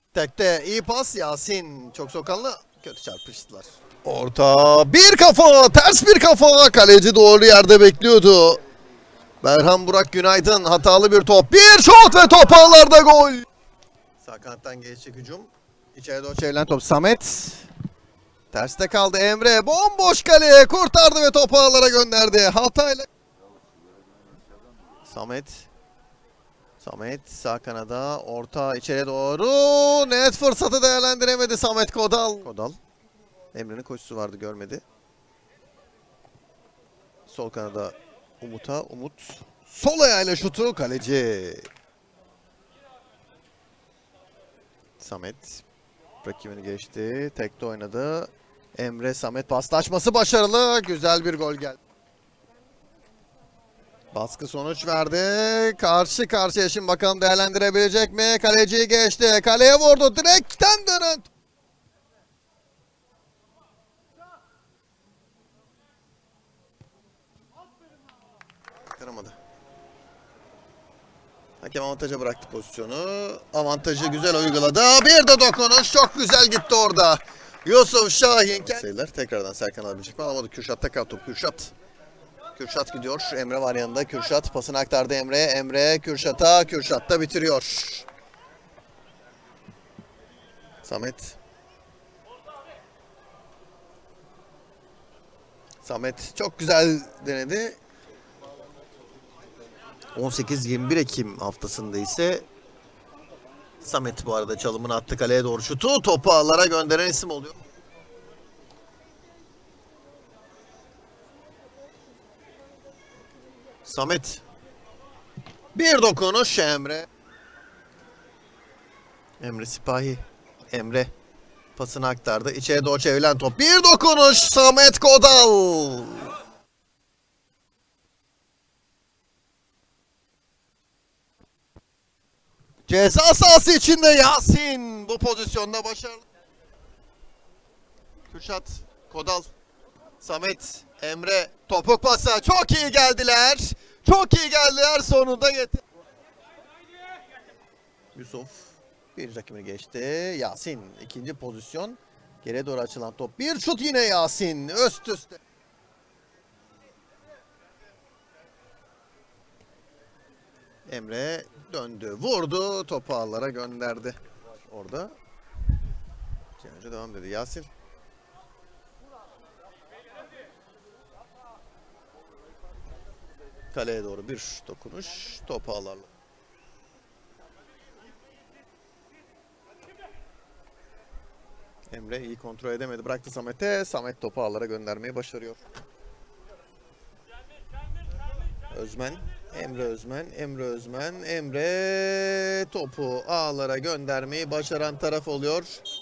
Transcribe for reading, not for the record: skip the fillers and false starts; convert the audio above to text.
Tekte iyi pas Yasin. Çok sokanlı. Kötü çarpıştılar. Orta bir kafa. Ters bir kafa. Kaleci doğru yerde bekliyordu. Berhan Burak Günaydın. Hatalı bir top. Bir şut ve top ağlarda gol. Sağ kanattan geçecek hücum. İçeri doğru çevrilen top. Samet. Terste kaldı Emre. Bomboş kaleye kurtardı ve topu ağlara gönderdi. Hatayla. Samet sağ kanada. Orta içeri doğru. Net fırsatı değerlendiremedi Samet Kodal. Emre'nin koşusu vardı, görmedi. Sol kanada Umut. Sol ayağıyla şutu kaleci. Samet rakibini geçti. Tekte oynadı. Emre Samet paslaşması başarılı. Güzel bir gol geldi. Baskı sonuç verdi. Karşı karşıya, şimdi bakalım değerlendirebilecek mi? Kaleciyi geçti. Kaleye vurdu. Direkten dönün. Kıramadı. Hakem avantaja bıraktı pozisyonu. Avantajı güzel uyguladı. Bir de dokunuş. Çok güzel gitti orada. Yusuf Şahin. Sayılar tekrardan Serkan alabilecek mi? Alamadı. Kürşat tekrar top. Kürşat gidiyor. Emre var yanında. Kürşat pasını aktardı Emre'ye. Emre Kürşat'a. Kürşat da bitiriyor. Samet çok güzel denedi. 18-21 Ekim haftasında ise Samet bu arada çalımını attı, kaleye doğru şutu. Topu ağlara gönderen isim oluyor. Samet. Bir dokunuş Emre. Emre Sipahi. Emre pasını aktardı. İçeri doğru çevrilen top. Bir dokunuş Samet Kodal. Ceza sahası içinde Yasin bu pozisyonda başarılı. Kürşat, Kodal, Samet, Emre topuk pası. Çok iyi geldiler. Sonunda getir. Yusuf bir rakibini geçti. Yasin ikinci pozisyon. Geriye doğru açılan top. Bir şut yine Yasin. Üst üste. Emre döndü, vurdu, topu ağlara gönderdi. Orada önce devam dedi Yasin. Kaleye doğru bir dokunuş, topu ağlarla. Emre iyi kontrol edemedi, bıraktı Samet'e. Samet topu ağlara göndermeyi başarıyor. Emre topu ağlara göndermeyi başaran taraf oluyor.